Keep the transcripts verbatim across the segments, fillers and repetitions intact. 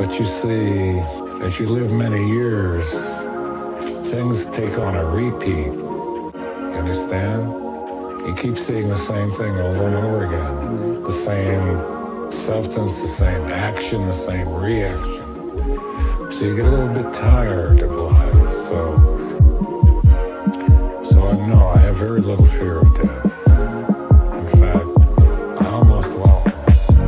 But you see, as you live many years, things take on a repeat. You understand? You keep seeing the same thing over and over again. The same substance, the same action, the same reaction. So you get a little bit tired of life. So, so I know I have very little fear of death. In fact, I almost welcome it.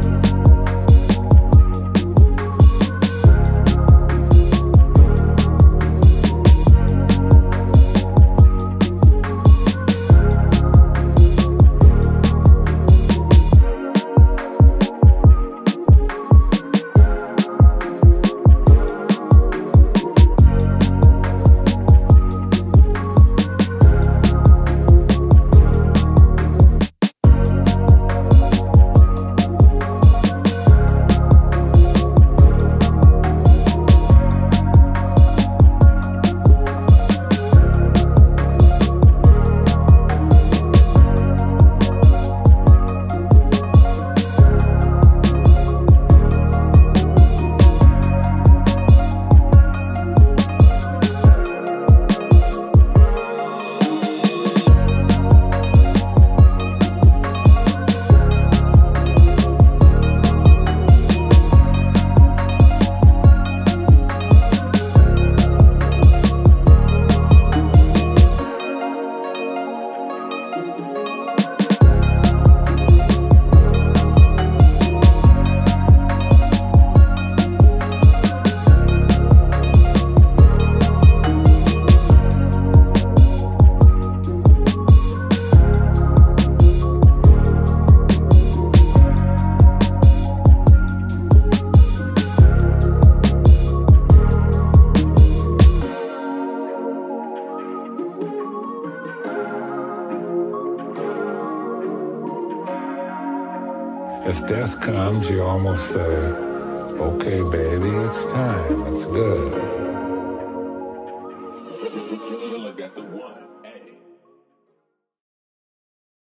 As death comes, you almost say, okay, baby, it's time, it's good.